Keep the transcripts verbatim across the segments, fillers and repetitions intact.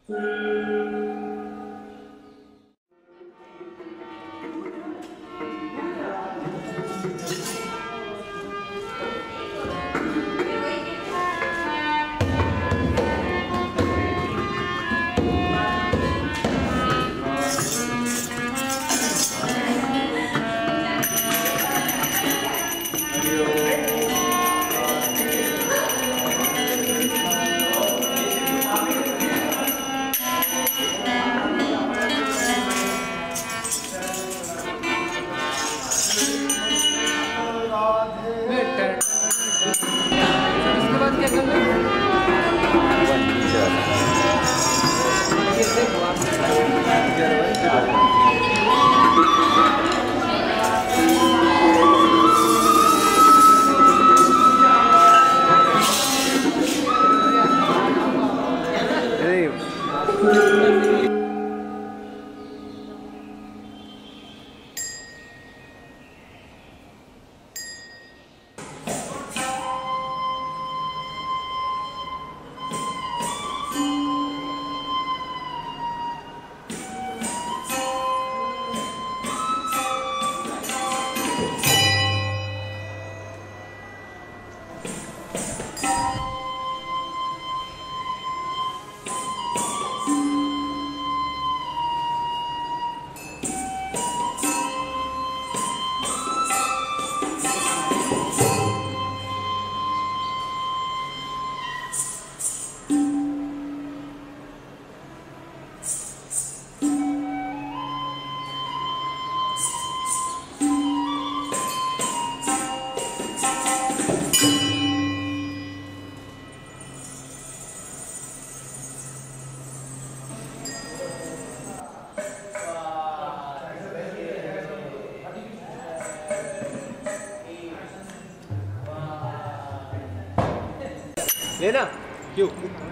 लेना क्यों?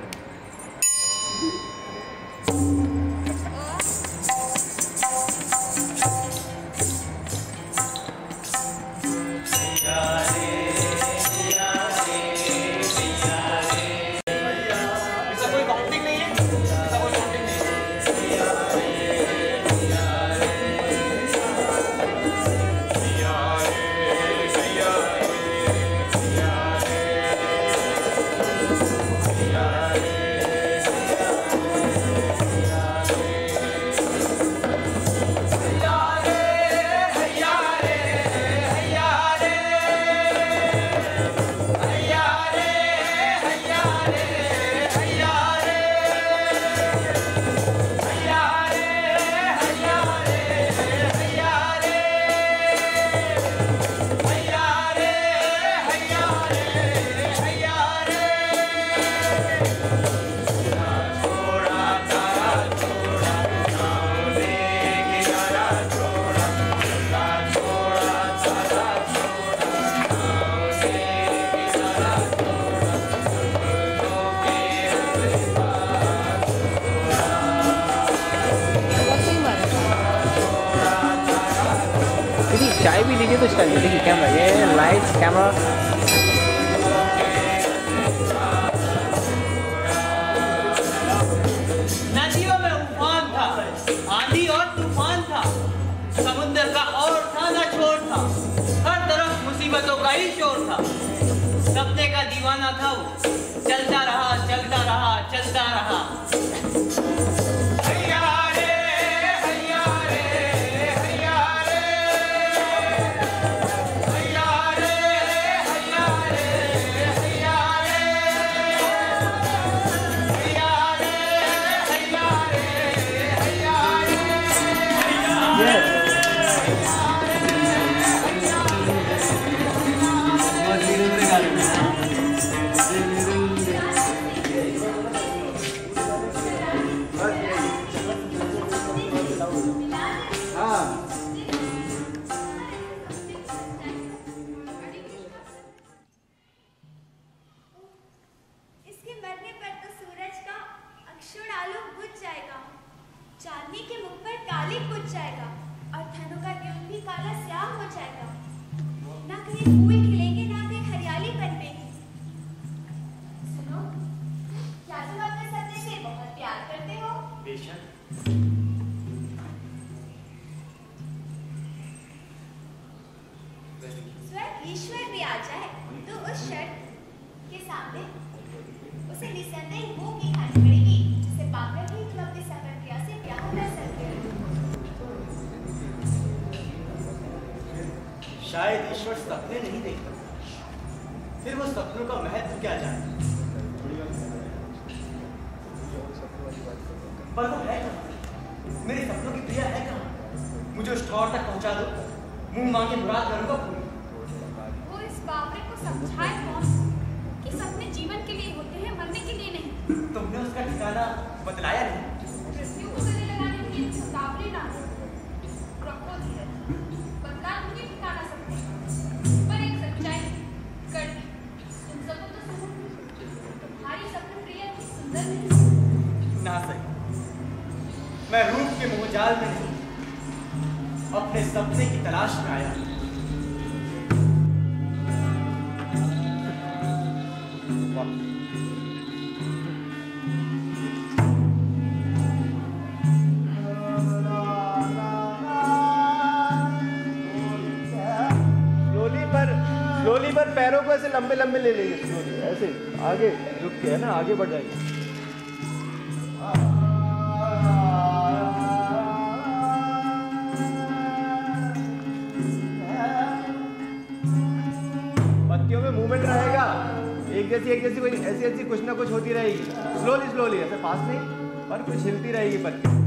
चाय भी लीजिए तो स्टाइल देखिए कैमरा, ये लाइट्स कैमरा। नदियों में उफान था, आंधी और तूफान था, समुद्र का और ताजा छोर था, हर तरफ मुसीबतों का ही शोर था। सपने का दीवाना था वो, चलता रहा चलता रहा चलता रहा। चांदनी के मुख पर काली कुछ जाएगा और धनु का गेहूं भी काला स्याह हो जाएगा। ना कहीं फूल खिलेंगे ना कहीं हरियाली पनपेगी। सुनो, क्या तुम अपने सपने से बहुत प्यार करते हो? स्वयं ईश्वर भी आ जाए तो उस शर्त के सामने उसे निसंदेह वो की खानी पड़ेगी जिसे पाकर ही तुम अपने सफर क्रिया से ब्याह कर सकते हो। शायद ईश्वर सपने नहीं देखता, फिर वो सपनों का महत्व क्या जाने। पर वो है कहाँ? मेरे सपनों की प्रिया है कहाँ? मुझे उस ठौर तक पहुंचा दो, मुंह मांगे मुराद करूंगा पूरी। वो इस बावरे को समझाए कौन कि सपने जीवन के लिए होते हैं, मरने के लिए नहीं। तुमने उसका ठिकाना बतलाया नहीं। पृथ्वी को गले लगाने के लिए बावरे ना हो, रखो धीरज, बदला उनके ठिकाना सपने। पर एक सच्चाई कड़वी, तुम सबको तो सुनो, तुम्हारी सपने प्रिया की सुंदर नहीं। ना सही, मैं रूप के मोहजाल में नहीं, अपने सपने की तलाश में आया। स्लोली पर स्लोली पर पैरों को ऐसे लंबे लंबे ले लेंगे, स्लोली ऐसे आगे झुक के, है ना, आगे बढ़ जाएंगे। पत्तियों में मूवमेंट रहेगा, एक जैसी एक जैसी कोई ऐसी ऐसी कुछ ना कुछ होती रहेगी। स्लोली स्लोली, ऐसे फास्ट नहीं, पर कुछ हिलती रहेगी पत्ती।